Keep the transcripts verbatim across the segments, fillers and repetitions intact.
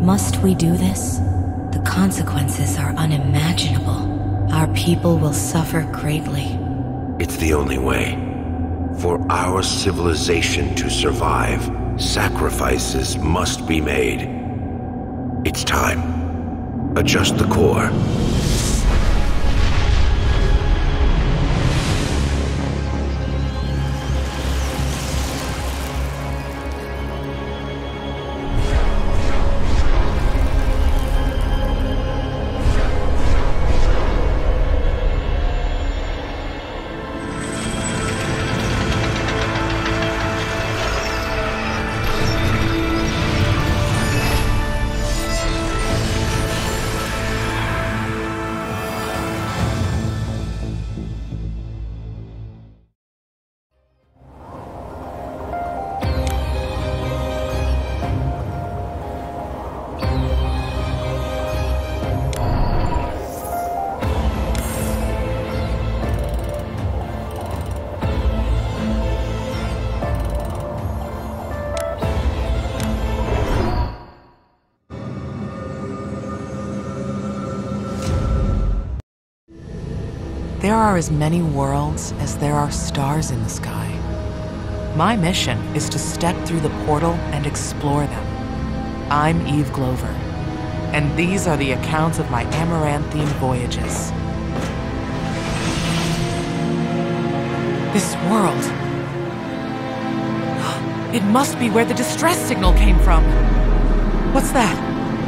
Must we do this? The consequences are unimaginable. Our people will suffer greatly. It's the only way. For our civilization to survive, sacrifices must be made. It's time. Adjust the core. There are as many worlds as there are stars in the sky. My mission is to step through the portal and explore them. I'm Eve Glover, and these are the accounts of my Amaranthine voyages. This world... It must be where the distress signal came from. What's that?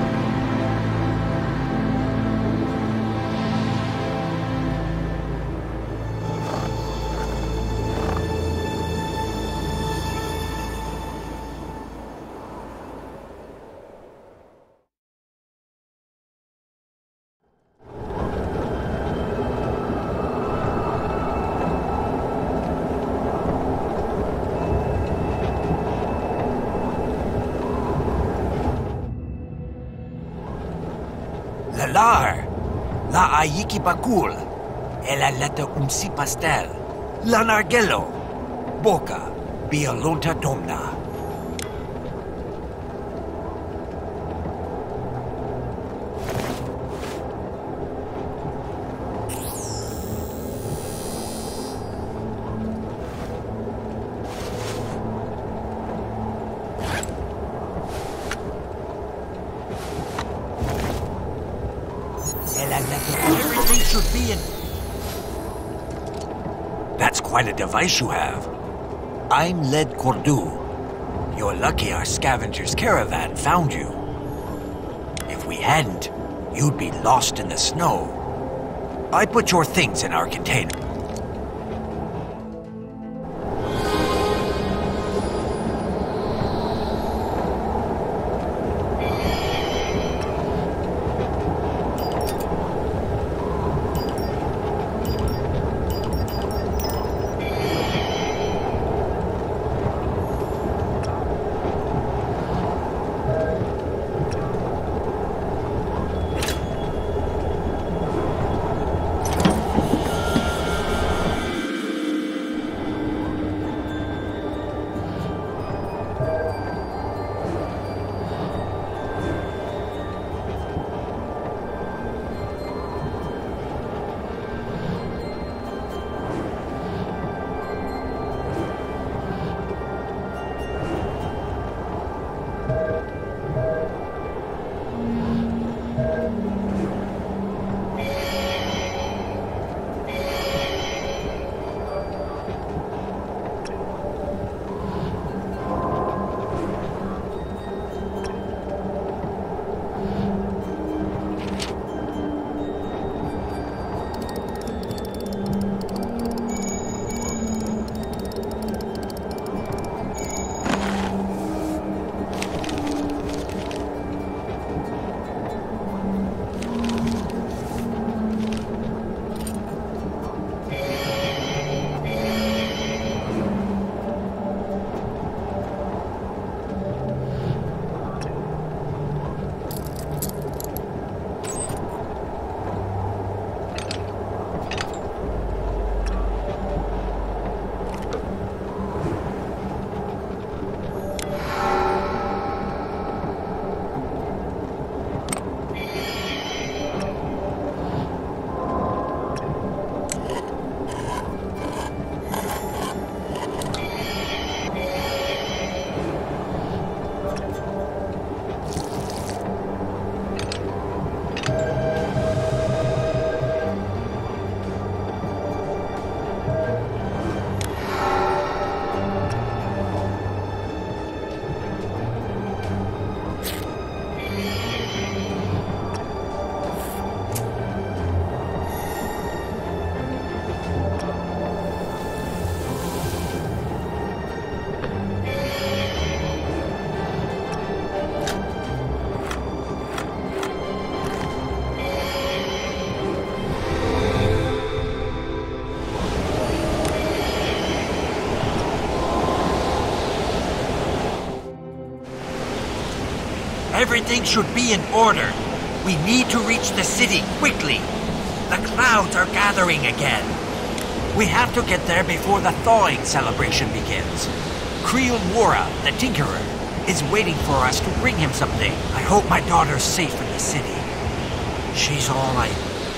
Lalar, la ayiki bakul, ela leta umsi pastel, la nargelo, boca, bialonta domna. Everything should be in... That's quite a device you have. I'm Led Cordu. You're lucky our scavenger's caravan found you. If we hadn't, you'd be lost in the snow. I put your things in our container. Everything should be in order. We need to reach the city quickly. The clouds are gathering again. We have to get there before the thawing celebration begins. Creel Mora, the Tinkerer, is waiting for us to bring him something. I hope my daughter's safe in the city. She's all I...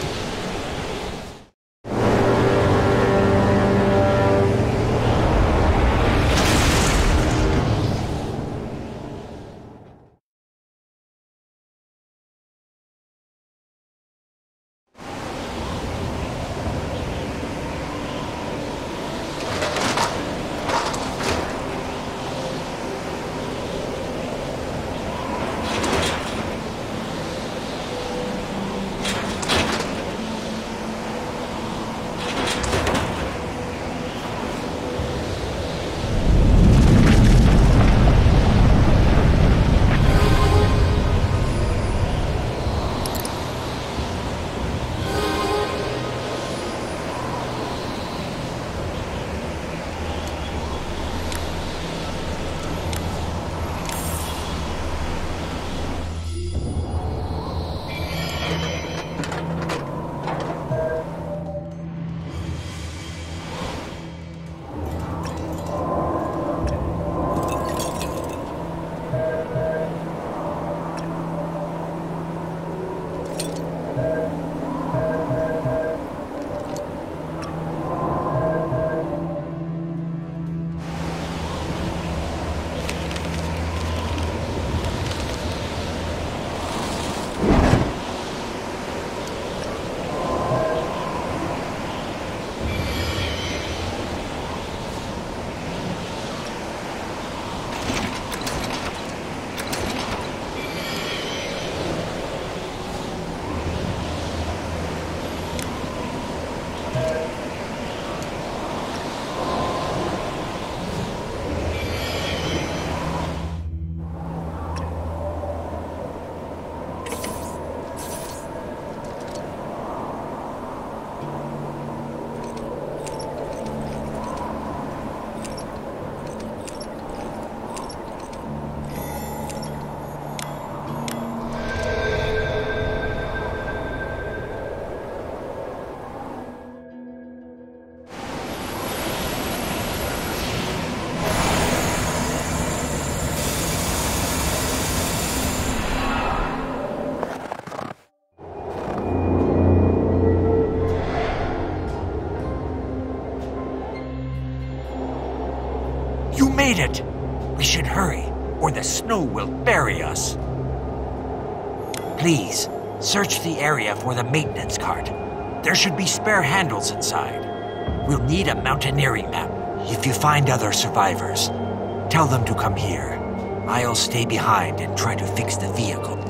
You made it! We should hurry, or the snow will bury us. Please, search the area for the maintenance cart. There should be spare handles inside. We'll need a mountaineering map. If you find other survivors, tell them to come here. I'll stay behind and try to fix the vehicle.